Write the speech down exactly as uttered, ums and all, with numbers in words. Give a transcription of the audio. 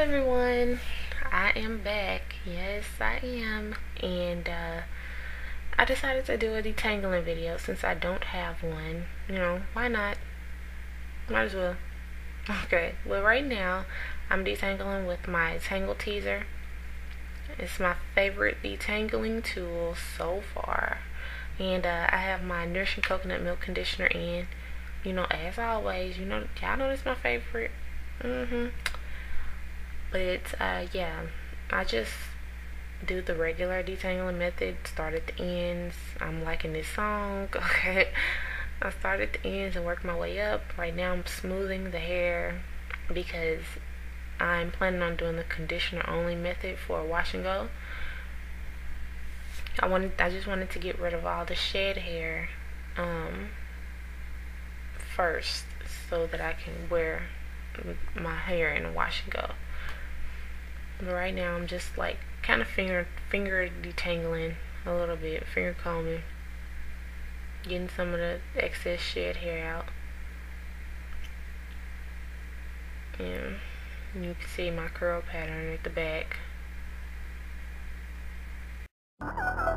everyone, I am back. Yes, I am. And uh, I decided to do a detangling video since I don't have one. You know, why not? Might as well. Okay, well, right now I'm detangling with my Tangle teezer. It's my favorite detangling tool so far. And uh, I have my Nourishing Coconut Milk Conditioner in. You know, as always, you know, y'all know it's my favorite. Mm-hmm. But uh, yeah, I just do the regular detangling method. Start at the ends. I'm liking this song. Okay, I start at the ends and work my way up. Right now, I'm smoothing the hair because I'm planning on doing the conditioner only method for wash and go. I wanted, I just wanted to get rid of all the shed hair um, first, so that I can wear my hair in a wash and go. But right now I'm just like kind of finger finger detangling a little bit, finger combing, getting some of the excess shed hair out. And you can see my curl pattern at the back.